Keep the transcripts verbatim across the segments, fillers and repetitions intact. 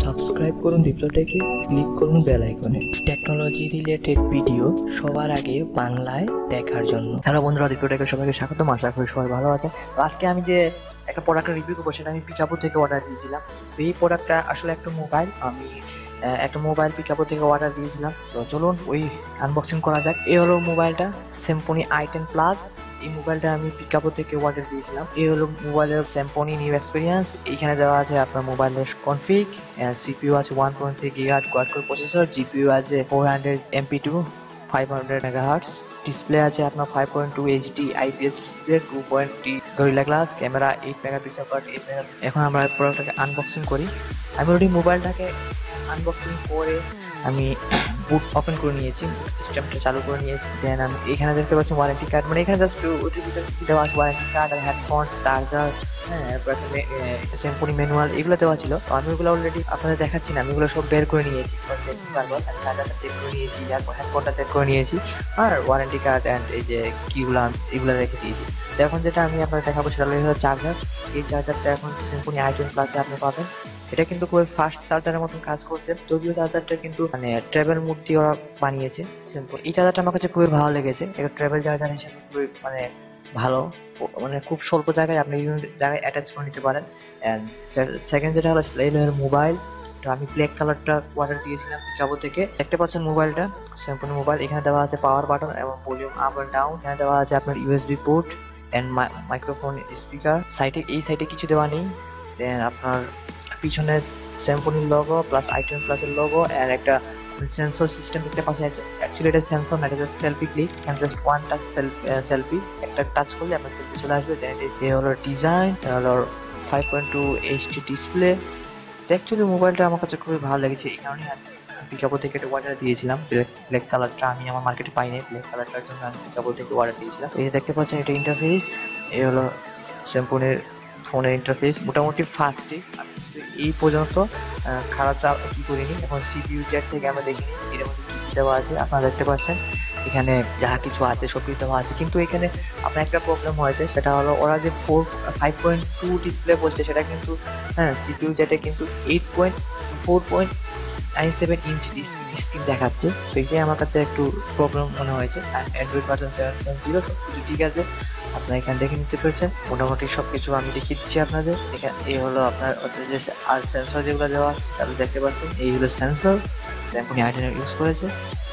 Subscribe করুন রিপ্লোটেকে, click করুন বেল আইকনে টেকনোলজি রিলেটেড ভিডিও সবার আগে বাংলায় দেখার জন্য। হ্যালো বন্ধুরা, রিপ্লোটেকে সবাইকে স্বাগতম। আশা করি সবাই ভালো আছে। আজকে আমি যে একটা প্রোডাক্টের রিভিউ করবো সেটা আমি পিকাপো থেকে অর্ডার দিয়েছিলাম। তো এই প্রোডাক্টটা আসলে একটা মোবাইল, আমি একটা মোবাইল পিকাপো থেকে অর্ডার দিয়েছিলাম। তো চলুন ওই আনবক্সিং করা যাক। এই হলো মোবাইলটা, সিম্ফনি আই টেন প্লাস। এই মোবাইলটা আমি পিকাপো থেকে অর্ডার দিয়েছিলাম। এই হলো মোবাইলের সিম্ফনি নিউ এক্সপিরিয়েন্স। এখানে দেওয়া আছে আপনার মোবাইলের কনফিগ, সিপিইউ আছে one point three gigahertz quad core processor, GPU আছে four hundred MP two five hundred megahertz, display আছে আপনার five point two HD IPS display, two point three Gorilla Glass, camera eight megapixel but eight mega. এখন আমরা প্রোডাক্টটাকে unboxing করি। আমি already মোবাইলটাকে unboxing করে আমি বুট open করে নিয়েছি, বুট সিস্টেমটা চালু করে নিয়েছি। দেন আমি এখানে দেখতে পাচ্ছি ওয়ারেন্টি কার্ড, মানে এখানে জাস্ট ওটির ভিতরে দেওয়া আছে ওয়ারেন্টি কার্ড আর হেডফোনস, চার্জার, হ্যাঁ, এরপর একটা সিম্ফনি ম্যানুয়াল, এগুলো দেওয়া ছিল। তো আমি ওগুলো অলরেডি আপনাদের দেখাচ্ছি না, আমি এগুলো সব বের করে নিয়েছি। চার্জারটা চেক করে নিয়েছি, তারপর হেডফোনটা চেক করে নিয়েছি, আর ওয়ারেন্টি কার্ড অ্যান্ড এই যে কিগুলো এগুলো রেখে দিয়েছি। তো এখন যেটা আমি আপনাদের দেখাবো সেটা হলো চার্জার। এই চার্জারটা এখন সিম্ফনি আই টেন প্লাসে আপনি পাবেন। এটা কিন্তু খুবই ফাস্ট চার্জারের মতন কাজ করছে, যদিও চার্জারটা কিন্তু মানে ট্রাভেল মোড দিয়ে ওরা বানিয়েছে সিম্পল। এই চার্জারটা আমার কাছে খুবই ভালো লেগেছে। এটা ট্রাভেল চার্জার হিসেবে খুবই মানে ভালো, মানে খুব স্বল্প জায়গায় আপনি বিভিন্ন জায়গায় অ্যাটাচ করে নিতে পারেন। অ্যান্ড সেকেন্ড যেটা হলো মোবাইল, তো আমি ব্ল্যাক কালারটা অর্ডার দিয়েছিলাম পিকাপো থেকে। দেখতে পাচ্ছেন মোবাইলটা সিম্ফনি মোবাইল। এখানে দেওয়া আছে পাওয়ার বাটন এবং ভলিউম আপ এন্ড ডাউন। এখানে দেওয়া আছে আপনার USB port and microphone speaker. সাইডে এই সাইডে কিছু দেওয়া নেই। দেন আপনার পিছনে সিম্ফনির লোগো প্লাস আই টেন প্লাসের লোগো এন্ড একটা সেন্সর সিস্টেম দেখতে পাচ্ছেন। অ্যাকচুয়ালি এটা সেন্সর না, এটা selfie click, and just one touch selfie, একটা টাচ করলে আপনার সেলফি চলে আসবে। দেন এই হলো ডিজাইন, হলো five point two HD display. Actually মোবাইলটা আমার কাছে খুবই ভালো লেগেছে, এই কারণে আমি পিকাপো থেকে একটা অর্ডার দিয়েছিলাম। ব্ল্যাক কালারটা আমি আমার মার্কেটে পাইনি, ব্ল্যাক কালারটার জন্য আমি পিকাপো থেকে অর্ডার দিয়েছিলাম। এই দেখতে পাচ্ছেন এটা ইন্টারফেস, এই হলো সিম্ফনির ফোনের ইন্টারফেস। মোটামুটি ফাস্টই, এই পর্যন্ত খারাপ কি করিনি। এখন সিপিইউ জেট থেকে আমরা দেখিনি এর মধ্যে কি কি দেওয়া আছে। আপনারা দেখতে পাচ্ছেন এখানে যাহা কিছু আছে সব কিছু দেওয়া আছে, কিন্তু এখানে আপনার একটা প্রবলেম হয়েছে, সেটা হলো ওরা যে four five point two display বলছে সেটা কিন্তু হ্যাঁ সিপিইউ জেটে কিন্তু eight point four point nine seven inch screen দেখাচ্ছে। তো এটাই আমার কাছে একটু প্রবলেম মনে হয়েছে। Android version seven point zero সব কিছু ঠিক আছে, আপনারা এখানে দেখে নিতে পেরেছেন। মোটামুটি সবকিছু আমি দেখিয়ে দিচ্ছি আপনাদের। এখানে এই হলো আপনার যে আর সেন্সর যেগুলো দেওয়া আছে আপনি দেখতে পাচ্ছেন, এই হলো sensor Symphony I ten use করেছে।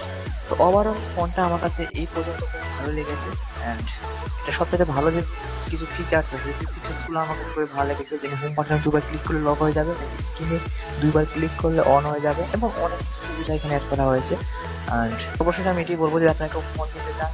তো ওভারঅল ফোনটা আমার কাছে এই পর্যন্ত খুব ভালো লেগেছে। অ্যান্ড এটা সবথেকে ভালো যে কিছু ফিচার্স আছে, সেই ফিচার্সগুলো আমার কাছে খুবই ভালো লেগেছে। যেখানে হোম বাটনে দুবার ক্লিক করলে লক হয়ে যাবে, স্ক্রিনে দুইবার ক্লিক করলে অন হয়ে যাবে, এবং অনেক সুবিধা এখানে অ্যাড করা হয়েছে। অ্যান্ড অবশ্যই আমি এটাই বলবো যে আপনাকে ফোন কিনতে চান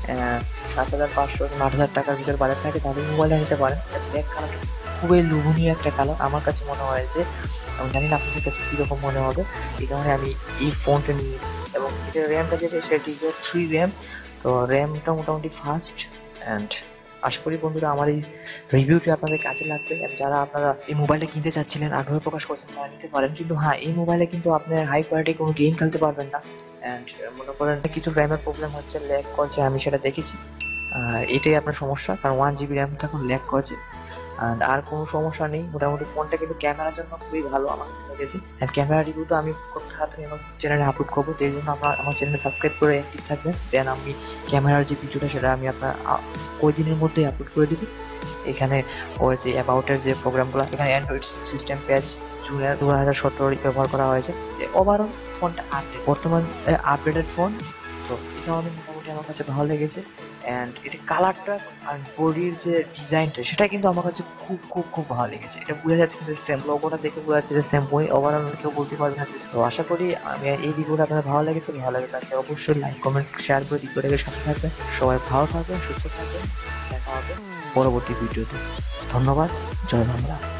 সাত হাজার পাঁচশো আট হাজার টাকার ভিতরে বাজেট থাকে তাহলে মোবাইলটা নিতে পারেন। ব্ল্যাক কালারটা খুবই লোভনীয় একটা কালার আমার কাছে মনে হয়েছে, আমি জানি না আপনাদের কাছে কীরকম মনে হবে। এই কারণে আমি এই ফোনটা নিয়ে, এবং এটা র্যামটা যেটা সেটি থ্রি র্যাম, তো র্যামটা মোটামুটি ফাস্ট। অ্যান্ড আশা করি বন্ধুরা আমার এই রিভিউটি আপনাদের কাছে লাগবে। যারা আপনারা এই মোবাইলটা কিনতে চাচ্ছিলেন, আগ্রহ প্রকাশ করছেন, তারা নিতে পারেন। কিন্তু হ্যাঁ, এই মোবাইলে কিন্তু আপনার হাই কোয়ালিটি কোনো গেম খেলতে পারবেন না। অ্যান্ড মনে করেন কিছু র্যামের প্রবলেম হচ্ছে, ল্যাগ করছে, আমি সেটা দেখেছি। আর এটাই আপনার সমস্যা, কারণ ওয়ান জিবি র্যামটা এখন ল্যাগ করছে। অ্যান্ড আর কোনো সমস্যা নেই। মোটামুটি ফোনটা কিন্তু ক্যামেরার জন্য খুবই ভালো আমার কাছে লেগেছে। অ্যান্ড ক্যামেরা রিভিউটা আমি খুব তাড়াতাড়ি আমার চ্যানেলে আপলোড করবো, তো এই জন্য আপনার আমার চ্যানেলে সাবস্ক্রাইব করে অ্যাক্টিভ থাকবেন। দেন আমি ক্যামেরার যে ভিডিওটা সেটা আমি আপনার ওই দিনের মধ্যেই আপলোড করে দিবি। এখানে ওর যে অ্যাবাউটের যে প্রোগ্রামগুলো, এখানে অ্যান্ড্রয়েড সিস্টেম প্যাচ জুনের দু হাজার সতেরো ব্যবহার করা হয়েছে। যে ওভারঅল ফোনটা আপডেট, বর্তমান আপডেটেড ফোন। তো এটা অনেক মোটামুটি আমার কাছে ভালো লেগেছে। অ্যান্ড এটা কালারটা আর বডির যে ডিজাইনটা সেটা কিন্তু আমার কাছে খুব খুব খুব ভালো লেগেছে। এটা বোঝা যাচ্ছে কিন্তু সেম লোগোটা দেখে বোঝা যাচ্ছে যে সেম বই। ওভারঅল কেউ বলতে পারবে না। তো আশা করি আমি এই ভিডিওটা আপনাদের ভালো লেগেছে। ভালো লাগে তাহলে অবশ্যই লাইক কমেন্ট শেয়ার করে ভিডিওটাকে সাথে থাকবেন। সবাই ভালো থাকবেন, সুস্থ থাকবেন। দেখা হবে পরবর্তী ভিডিওতে। ধন্যবাদ। জয় বাংলা।